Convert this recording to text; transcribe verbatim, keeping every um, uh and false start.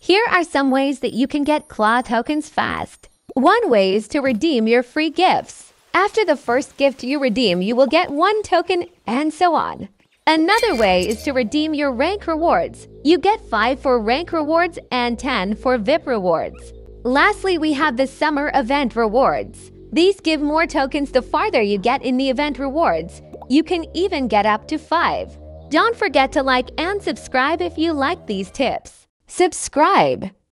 Here are some ways that you can get claw tokens fast. One way is to redeem your free gifts. After the first gift you redeem, you will get one token, and so on. Another way is to redeem your rank rewards. You get five for rank rewards and ten for V I P rewards. Lastly, we have the summer event rewards. These give more tokens the farther you get in the event rewards. You can even get up to five. Don't forget to like and subscribe if you like these tips. Subscribe!